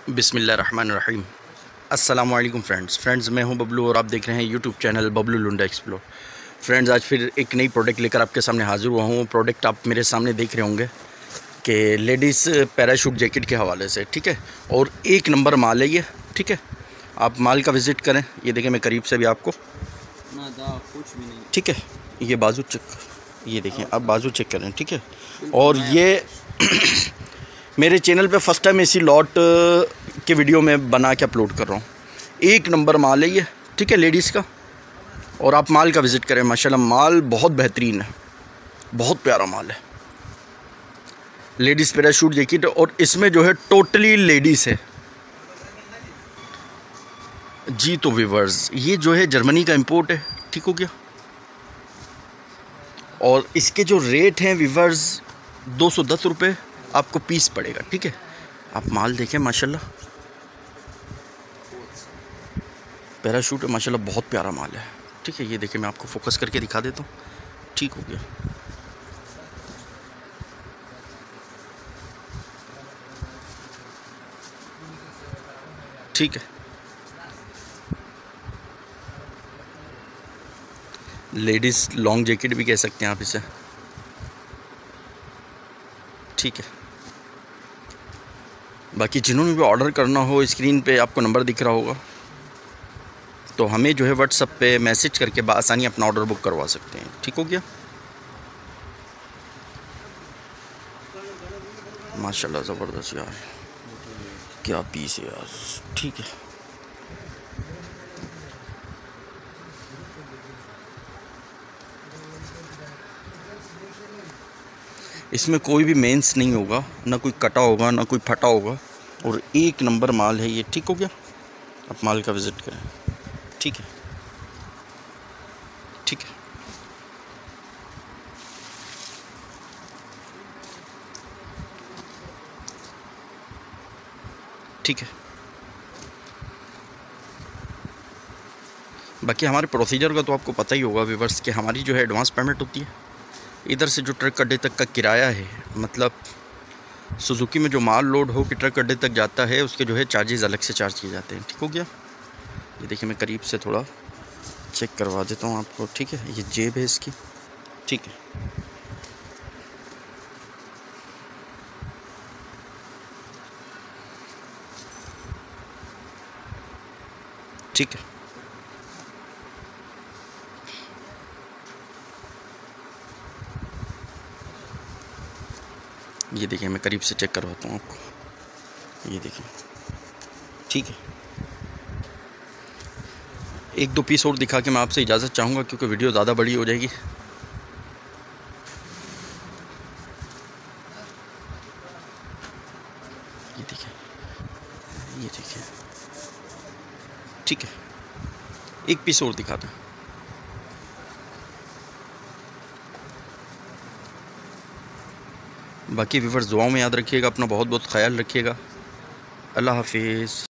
बिस्मिल्लाहिर्रहमानिर्रहीम। अस्सलामुअलैकुम फ्रेंड्स, मैं हूं बबलू और आप देख रहे हैं YouTube channel Bablu Lunda explore. Friends, आज फिर एक नई प्रोडक्ट लेकर आपके सामने हाज़िर हुआ हूं। प्रोडक्ट आप मेरे सामने देख रहे होंगे कि लेडीज़ पैराशूट जैकेट के हवाले से, ठीक है। और एक नंबर माल है ये, ठीक है। आप माल का विज़िट करें। ये देखें, मैं करीब से भी आपको कुछ भी नहीं, ठीक है। ये बाजू चेक, ये देखें, आप बाजू चेक करें, ठीक है। और ये मेरे चैनल पे फर्स्ट टाइम इसी लॉट के वीडियो में बना के अपलोड कर रहा हूँ। एक नंबर माल है ये, ठीक है, लेडीज़ का। और आप माल का विज़िट करें, माशाल्लाह माल बहुत बेहतरीन है, बहुत प्यारा माल है। लेडीज़ पैराशूट जैकेट, और इसमें जो है टोटली लेडीज़ है जी। तो व्यूअर्स, ये जो है जर्मनी का इंपोर्ट है, ठीक हो गया। और इसके जो रेट हैं व्यूअर्स, 210 रुपये आपको पीस पड़ेगा, ठीक है। आप माल देखें, माशाल्लाह पैराशूट है, माशाल्लाह बहुत प्यारा माल है, ठीक है। ये देखिए, मैं आपको फोकस करके दिखा देता हूँ, ठीक हो गया। ठीक है, लेडीज़ लॉन्ग जैकेट भी कह सकते हैं आप इसे, ठीक है। बाकी जिन्होंने भी ऑर्डर करना हो, स्क्रीन पे आपको नंबर दिख रहा होगा, तो हमें जो है व्हाट्सएप पे मैसेज करके बआसानी अपना ऑर्डर बुक करवा सकते हैं, ठीक हो गया। माशाल्लाह ज़बरदस्त यार, क्या पीस है यार, ठीक है। इसमें कोई भी मेंस नहीं होगा, ना कोई कटा होगा, ना कोई फटा होगा, और एक नंबर माल है ये, ठीक हो गया। आप माल का विज़िट करें, ठीक है, ठीक है, ठीक है। बाकी हमारे प्रोसीजर का तो आपको पता ही होगा व्यूअर्स, कि हमारी जो है एडवांस पेमेंट होती है। इधर से जो ट्रक अड्डे तक का किराया है, मतलब सुजुकी में जो माल लोड हो के ट्रक अड्डे तक जाता है, उसके जो है चार्जेस अलग से चार्ज किए जाते हैं, ठीक हो गया। ये देखिए, मैं करीब से थोड़ा चेक करवा देता हूँ आपको, ठीक है। ये जेब है इसकी, ठीक है, ठीक है। ये देखिए, मैं करीब से चेक करवाता हूँ आपको, ये देखिए, ठीक है। एक दो पीस और दिखा के मैं आपसे इजाज़त चाहूँगा, क्योंकि वीडियो ज़्यादा बड़ी हो जाएगी। ये देखिए, ये देखिए, ठीक है। एक पीस और दिखा दूँ। बाकी व्यूअर्स, दुआओं में याद रखिएगा, अपना बहुत बहुत ख्याल रखिएगा। अल्लाह हाफिज़।